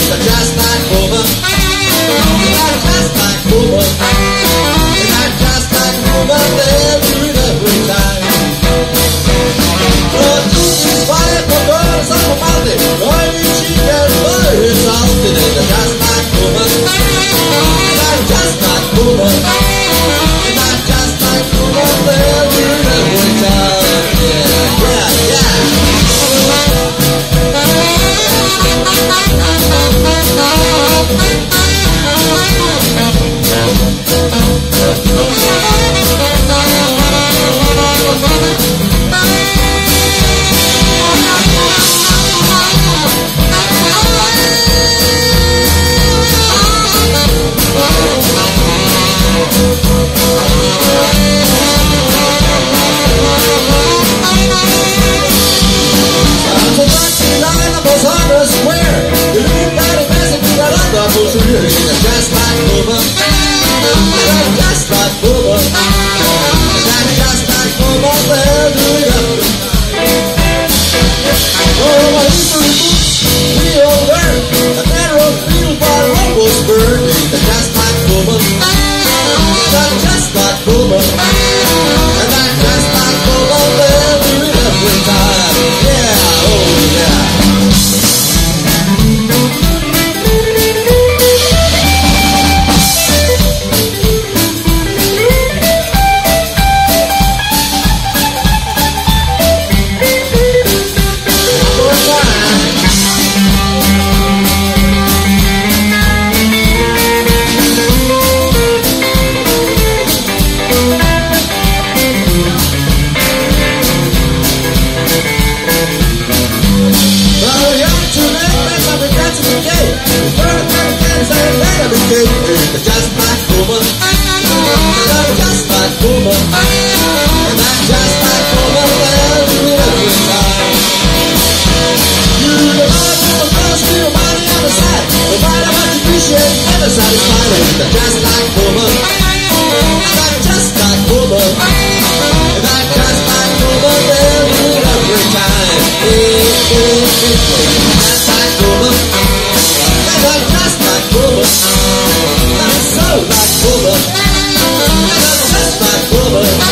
just like woman. Just like woman. Just like woman, they'll do it every time. The truth is quiet, the girls on the mountain. Only she can buy his house today. Just like woman. Just like woman. Just like woman, they'll do it every time. Yeah, yeah, just like woman, just like woman, just like woman, they'll do it every time. Oh, I used to reboot, we all learned, the narrow field by road was burned. Just like woman, just like woman, just like woman, they'll do it every time. Yeah, oh yeah. Just like woman, just like woman, just like woman, they'll do it every time. You the right woman, girl, steal money on the side. No matter what you do, she ain't never satisfied. Just like woman, just like woman, just like woman, they'll do it every time. Just like woman, just like woman. So like woman, just like woman.